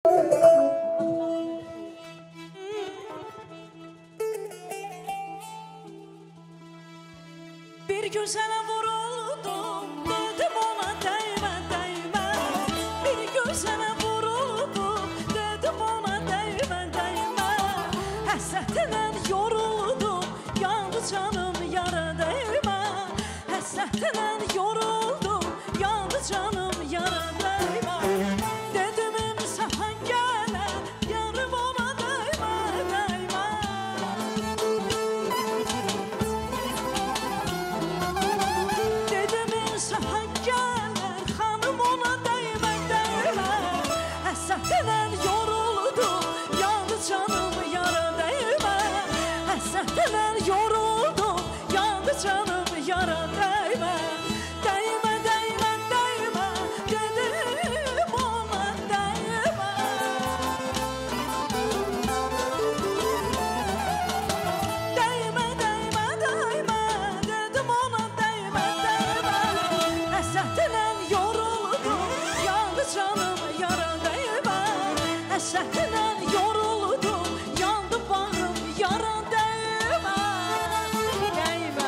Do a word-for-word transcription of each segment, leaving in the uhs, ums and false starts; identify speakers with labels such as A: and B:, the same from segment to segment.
A: Bir gözələ vuruldum, dedim ona dəymə, dəymə. Bir gözələ vuruldum, dedim ona dəymə, dəymə. Həsrətinlə yoruldum, yandı canım yara dəymə. Həsrətinlə yoruldum, yandı canım yara dəymə. Dedim imsafan gələr, yarım ona dəymə, dəymə. Dedim imsafan gələr, xanım ona dəymə, dəymə. Həsrətinlə yoruldum, yandı canım yara dəymə. Həsrətinlə yoruldum, yandı canım yara dəymə. Dəymə, dəymə, dəymə, dedim ona dəymə. Dəymə, dəymə, dəymə, dedim ona dəymə, dəymə. Həsrətinlə yoruldum, yandı canım yara dəymə. Həsrətinlə yoruldum, yandı bağrım yara dəymə. Dəymə.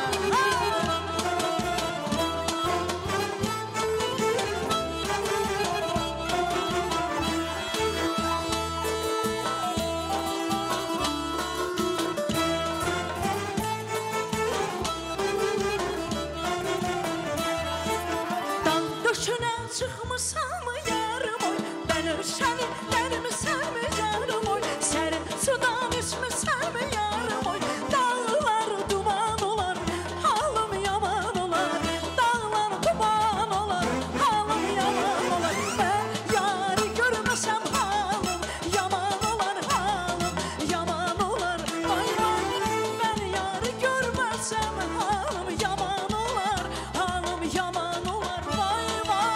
A: Dan döşünə çıxmışam yarım oy. Ben ölsəni dərmisəm yarım oy. Sərin sudan içmisəm yarım oy. Dağlar duman olar, halım yaman olar. Dağlar duman olar, halım yaman olar. Ben yarı görməsəm halım yaman olar, halım yaman olar. Vay vay, ben yarı görməsəm halım yaman olar, halım yaman olar. Vay vay.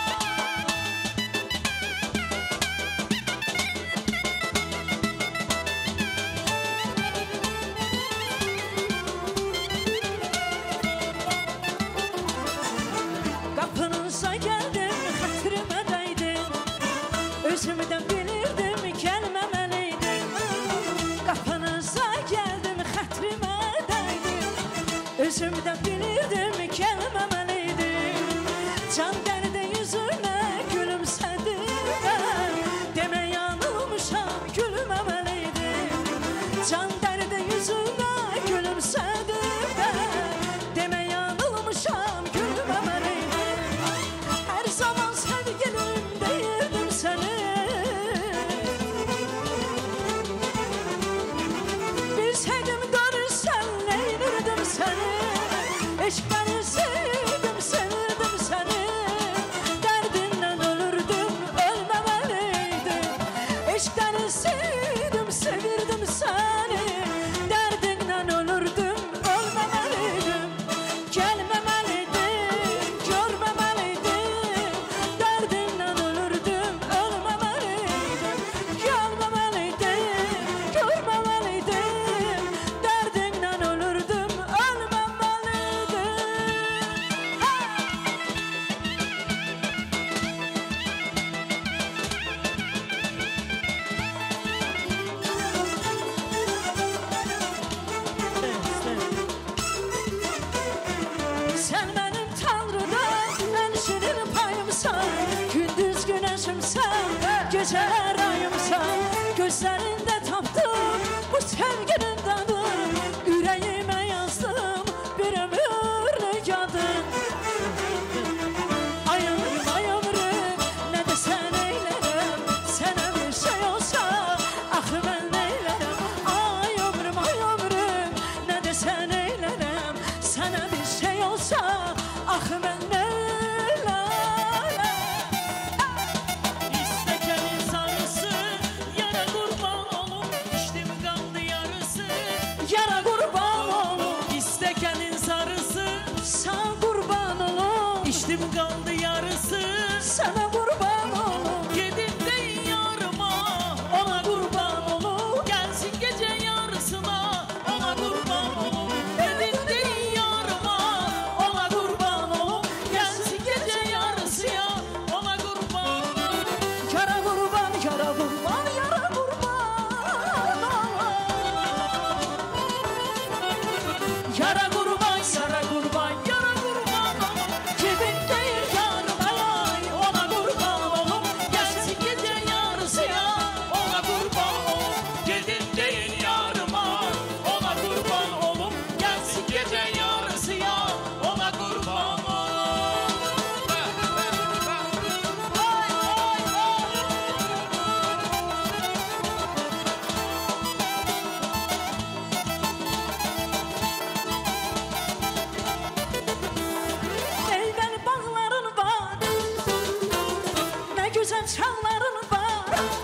A: Kapınıza geldim, hatırıma değdim. Özümden bilirdim, gelmemeliydim. Kapınıza geldim, hatırıma değdim. Özümden bilirdim, gelmemeliydim. Can derdi yüzüne gülümsedim ben. Deme yanılmışam, gülmemeliydim. Can derdi yüzüne gülümsedim ben. Deme yanılmışam, gülmemeliydim. Her zaman sevgilim değildim seni. Bilseydim görürsen neylerdim seni. Eşk beni sevdim, sevirdim seni. Derdinden ölürdüm, ölmemeliydim. Eşkten sevdim, sevirdim seni. Derdinden ölürdüm, ölmemeliydim. Gelmemeliydim, görmemeliydim. Derdinden ölürdüm, ölmemeliydim. Gelmemeliydim, görmemeliydim. Derdinden ölürdüm, ölmemeliydim. Sen benim Tanrı'dan en şirin payımsan. Gündüz güneşimsen, gece her ayımsan. Gözlerinde taptım bu sevginin tadı. Yüreğime yazdım bir ömürlük adı. Ay ömrüm, ay ömrüm, ne desen eylerim. Sana bir şey olsa, ah ben neylerim. Ay ömrüm, ay ömrüm, ne desen eylerim. Sana bir şey olsa, ah ben neylerim.
B: İstekenin sarısı, yara kurban olup içtim kaldı yarısı.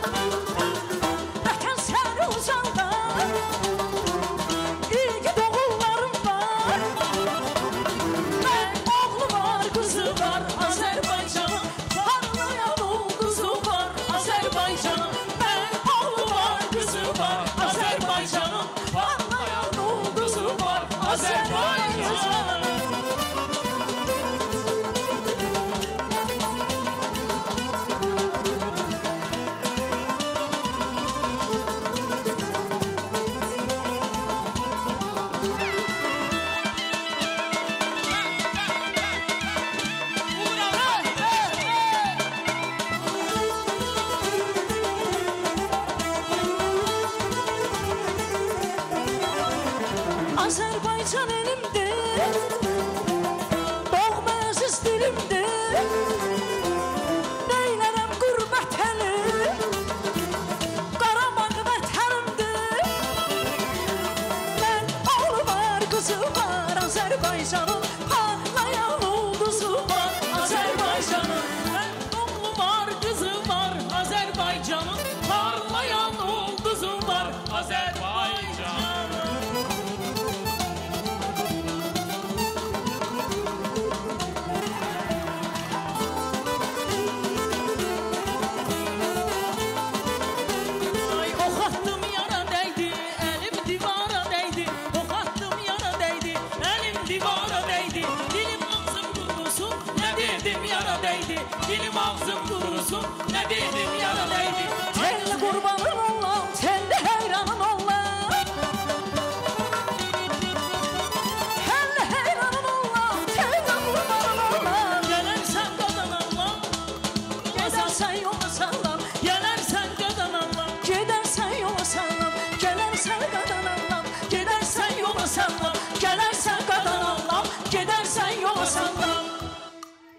A: Vətən səni uzaqdan, İlgi doğullarım var. Mən oğlu var, qızı var, Azərbaycanın parlayan ulduzu var, Azərbaycanın. Mən oğlu var, qızı var, Azərbaycanın parlayan ulduzu var, Azərbaycanın. Azərbaycan elimdir, doğma əziz dilimdir. Neylərəm qürbət əli, Qarabağ vətənimdir. Mən oğlu var, qızı var, Azərbaycanın parlayan ulduzu var, Azərbaycanın. Mən oğlu var, qızı var, Azərbaycanın parlayan ulduzu var, Azərbaycanın. Dilim ağzım kurusun,